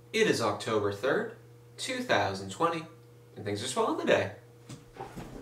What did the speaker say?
It is October 3rd, 2020, and things are swell today.